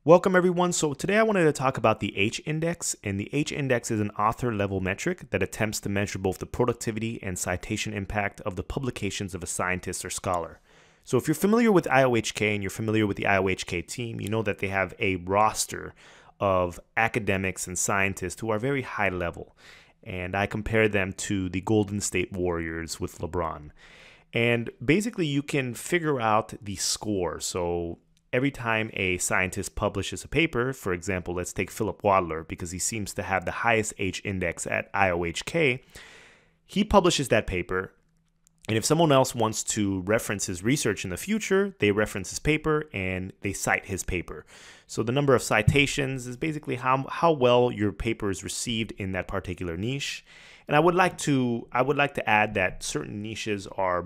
Welcome everyone. So today I wanted to talk about the H-index, and the H-index is an author level metric that attempts to measure both the productivity and citation impact of the publications of a scientist or scholar. So if you're familiar with IOHK and you're familiar with the IOHK team, you know that they have a roster of academics and scientists who are very high level. And I compare them to the Golden State Warriors with LeBron. And basically you can figure out the score. So every time a scientist publishes a paper, for example, let's take Philip Wadler because he seems to have the highest H-index at IOHK, he publishes that paper, and if someone else wants to reference his research in the future, they reference his paper and they cite his paper. So the number of citations is basically how well your paper is received in that particular niche. And I would like to add that certain niches are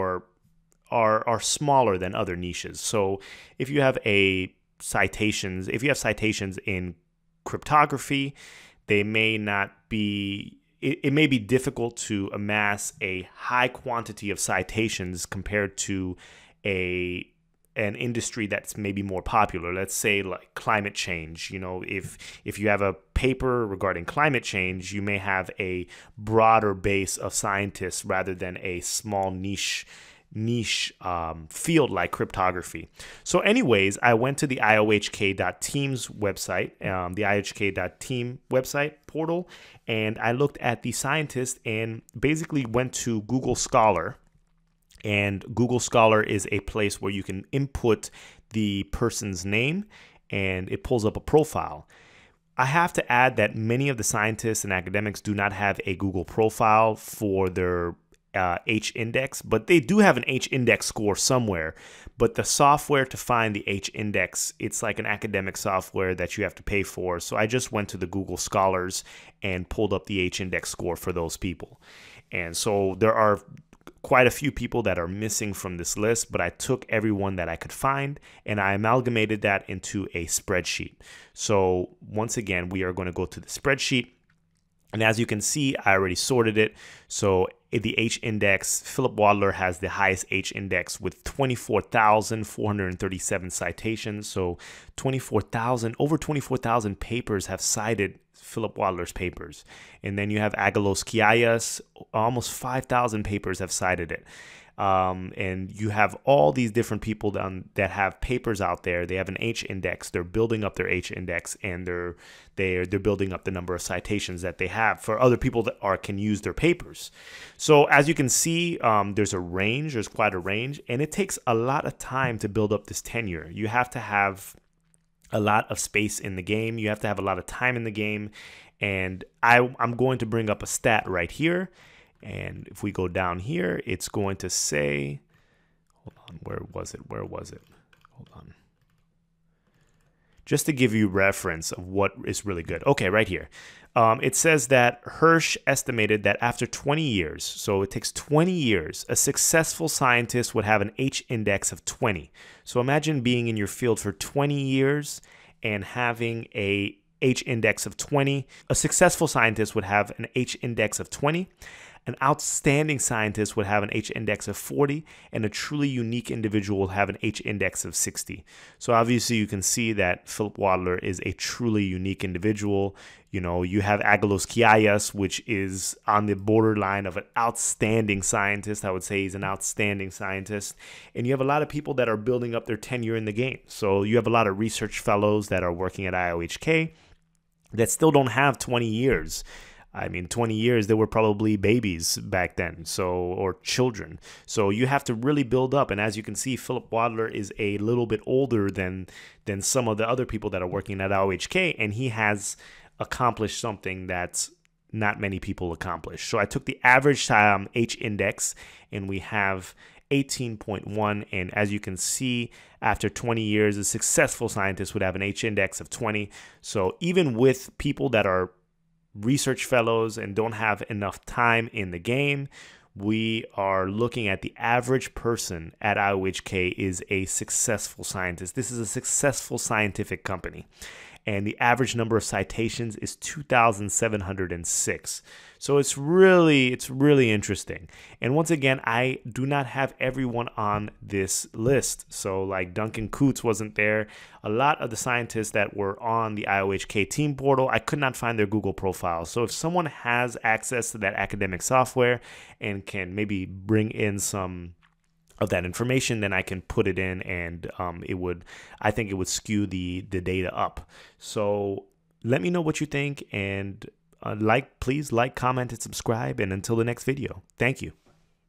smaller than other niches. So if you have citations in cryptography, they may not be it may be difficult to amass a high quantity of citations compared to an industry that's maybe more popular. Let's say like climate change. You know, if you have a paper regarding climate change, you may have a broader base of scientists rather than a small niche field like cryptography. So anyways, I went to the IOHK.team's website, the IOHK.team website portal, and I looked at the scientist and basically went to Google Scholar. And Google Scholar is a place where you can input the person's name and it pulls up a profile. I have to add that many of the scientists and academics do not have a Google profile for their H-index, but they do have an H-index score somewhere. But the software to find the H-index, it's like an academic software that you have to pay for. So I just went to the Google Scholars and pulled up the H-index score for those people. And so there are quite a few people that are missing from this list, but I took everyone that I could find and I amalgamated that into a spreadsheet. So once again, we are going to go to the spreadsheet. And as you can see, I already sorted it. So the H-index, Philip Wadler has the highest H-index with 24,437 citations. So over 24,000 papers have cited Philip Wadler's papers. And then you have IvanLanin, almost 5,000 papers have cited it. And you have all these different people that have papers out there. They have an H-index. They're building up their H-index, and they're building up the number of citations that they have for other people that can use their papers. So as you can see, there's a range. There's quite a range, and it takes a lot of time to build up this tenure. You have to have a lot of space in the game. You have to have a lot of time in the game, and I'm going to bring up a stat right here. And if we go down here, it's going to say, hold on, where was it? Hold on. Just to give you reference of what is really good. Okay, right here. It says that Hirsch estimated that after 20 years, so it takes 20 years, a successful scientist would have an H-index of 20. So imagine being in your field for 20 years and having a H-index of 20. A successful scientist would have an H-index of 20. An outstanding scientist would have an H-index of 40, and a truly unique individual will have an H-index of 60. So obviously you can see that Philip Wadler is a truly unique individual. You know, you have IvanLanin, which is on the borderline of an outstanding scientist. I would say he's an outstanding scientist. And you have a lot of people that are building up their tenure in the game. So you have a lot of research fellows that are working at IOHK that still don't have 20 years. I mean, 20 years, they were probably babies back then, or children. So you have to really build up. And as you can see, Philip Wadler is a little bit older than some of the other people that are working at IOHK, and he has accomplished something that's not many people accomplish. So I took the average H-index, and we have 18.1. And as you can see, after 20 years, a successful scientist would have an H-index of 20. So even with people that are research fellows and don't have enough time in the game, we are looking at the average person at IOHK is a successful scientist. This is a successful scientific company. and the average number of citations is 2,706. So it's really interesting. And once again, I do not have everyone on this list. So like Duncan Coutts wasn't there. A lot of the scientists that were on the IOHK team portal, I could not find their Google profiles. So if someone has access to that academic software and can maybe bring in some of that information, then I can put it in, and I think it would skew the data up. So let me know what you think, and please like, comment, and subscribe. And until the next video, thank you.